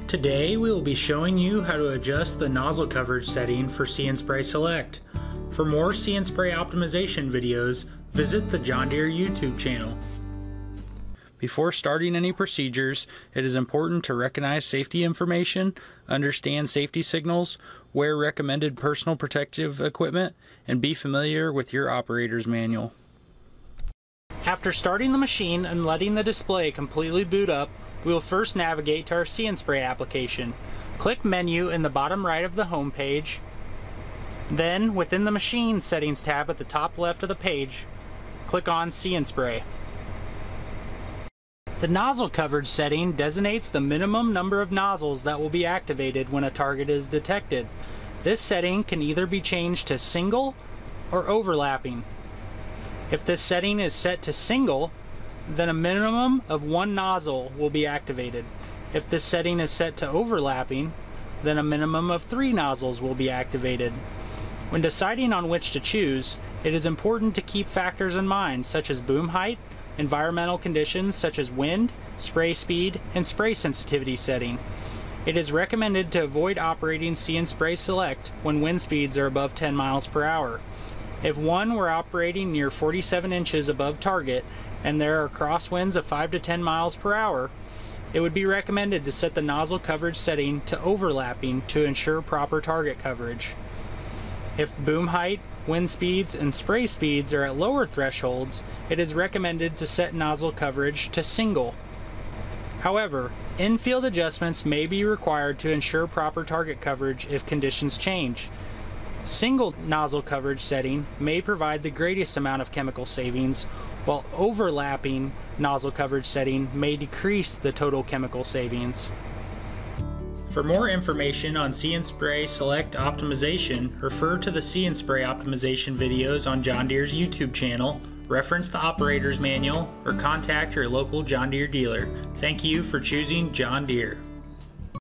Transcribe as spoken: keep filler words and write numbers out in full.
Today we will be showing you how to adjust the nozzle coverage setting for See and Spray Select. For more See and Spray optimization videos, visit the John Deere YouTube channel. Before starting any procedures, it is important to recognize safety information, understand safety signals, wear recommended personal protective equipment, and be familiar with your operator's manual. After starting the machine and letting the display completely boot up, we will first navigate to our See and Spray application. Click Menu in the bottom right of the home page. Then, within the Machine Settings tab at the top left of the page, click on See and Spray. The nozzle coverage setting designates the minimum number of nozzles that will be activated when a target is detected. This setting can either be changed to single or overlapping. If this setting is set to single, then a minimum of one nozzle will be activated. If this setting is set to overlapping, then a minimum of three nozzles will be activated. When deciding on which to choose, it is important to keep factors in mind such as boom height, environmental conditions such as wind, spray speed, and spray sensitivity setting. It is recommended to avoid operating See and Spray Select when wind speeds are above ten miles per hour. If one were operating near forty-seven inches above target and there are crosswinds of five to ten miles per hour, it would be recommended to set the nozzle coverage setting to overlapping to ensure proper target coverage. If boom height, wind speeds, and spray speeds are at lower thresholds, it is recommended to set nozzle coverage to single. However, in-field adjustments may be required to ensure proper target coverage if conditions change. Single nozzle coverage setting may provide the greatest amount of chemical savings, while overlapping nozzle coverage setting may decrease the total chemical savings. For more information on See and Spray Select optimization, refer to the See and Spray optimization videos on John Deere's YouTube channel, reference the operator's manual, or contact your local John Deere dealer. Thank you for choosing John Deere.